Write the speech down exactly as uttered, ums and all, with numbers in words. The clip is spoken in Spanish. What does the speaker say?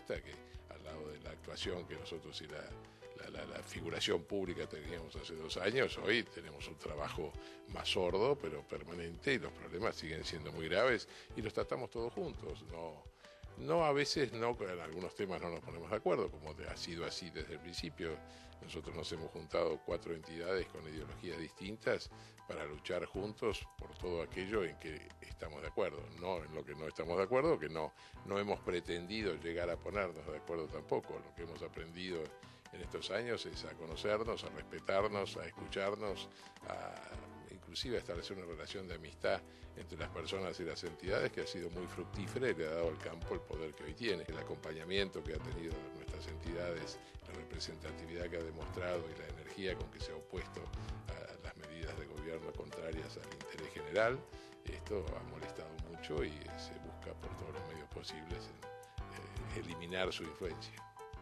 hasta que al lado de la actuación que nosotros y la, la, la, la figuración pública teníamos hace dos años, hoy tenemos un trabajo más sordo pero permanente, y los problemas siguen siendo muy graves y los tratamos todos juntos. No, no a veces no, en algunos temas no nos ponemos de acuerdo, como ha sido así desde el principio. Nosotros nos hemos juntado cuatro entidades con ideologías distintas para luchar juntos por todo aquello en que estamos de acuerdo, no en lo que no estamos de acuerdo, que no, no hemos pretendido llegar a ponernos de acuerdo tampoco. Lo que hemos aprendido en estos años es a conocernos, a respetarnos, a escucharnos, a inclusive a establecer una relación de amistad entre las personas y las entidades que ha sido muy fructífera y le ha dado al campo el poder que hoy tiene. El acompañamiento que ha tenido nuestras entidades, la representatividad que ha demostrado y la energía con que se ha opuesto a las medidas de gobierno contrarias al interés general, esto ha molestado mucho y se busca por todos los medios posibles en, eh, eliminar su influencia.